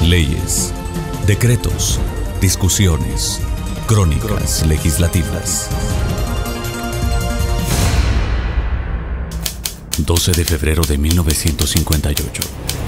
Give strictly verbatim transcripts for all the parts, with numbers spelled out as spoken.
Leyes, decretos, discusiones, crónicas legislativas. doce de febrero de mil novecientos cincuenta y ocho.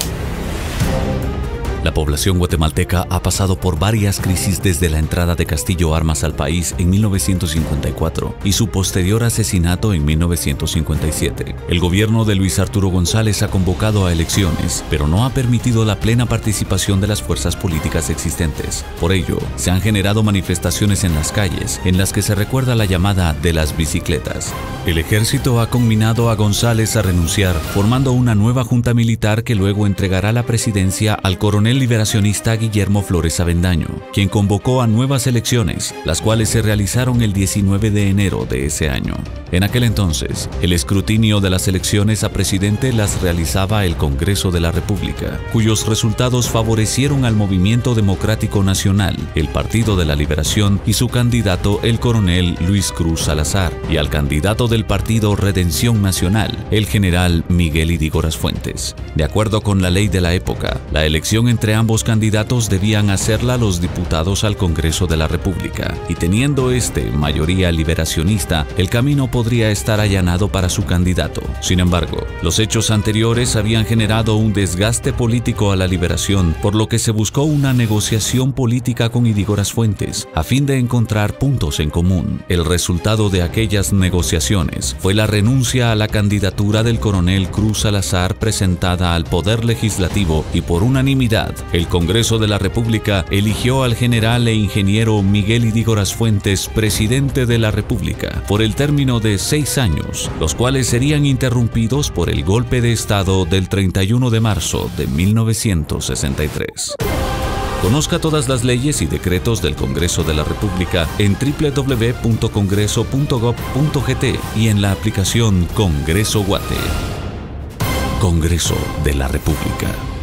La población guatemalteca ha pasado por varias crisis desde la entrada de Castillo Armas al país en mil novecientos cincuenta y cuatro y su posterior asesinato en mil novecientos cincuenta y siete. El gobierno de Luis Arturo González ha convocado a elecciones, pero no ha permitido la plena participación de las fuerzas políticas existentes. Por ello, se han generado manifestaciones en las calles, en las que se recuerda la llamada de las bicicletas. El ejército ha conminado a González a renunciar, formando una nueva junta militar que luego entregará la presidencia al coronel liberacionista Guillermo Flores Avendaño, quien convocó a nuevas elecciones, las cuales se realizaron el diecinueve de enero de ese año. En aquel entonces, el escrutinio de las elecciones a presidente las realizaba el Congreso de la República, cuyos resultados favorecieron al Movimiento Democrático Nacional, el Partido de la Liberación y su candidato, el coronel Luis Cruz Salazar, y al candidato del Partido Redención Nacional, el general Miguel Ydígoras Fuentes. De acuerdo con la ley de la época, la elección entre ambos candidatos debían hacerla los diputados al Congreso de la República, y teniendo este mayoría liberacionista, el camino podría estar allanado para su candidato. Sin embargo, los hechos anteriores habían generado un desgaste político a la liberación, por lo que se buscó una negociación política con Ydígoras Fuentes, a fin de encontrar puntos en común. El resultado de aquellas negociaciones fue la renuncia a la candidatura del coronel Cruz Salazar presentada al Poder Legislativo, y por unanimidad, el Congreso de la República eligió al general e ingeniero Miguel Ydígoras Fuentes presidente de la República por el término de seis años, los cuales serían interrumpidos por el golpe de Estado del treinta y uno de marzo de mil novecientos sesenta y tres. Conozca todas las leyes y decretos del Congreso de la República en doble u doble u doble u punto congreso punto gob punto gt y en la aplicación Congreso Guate. Congreso de la República.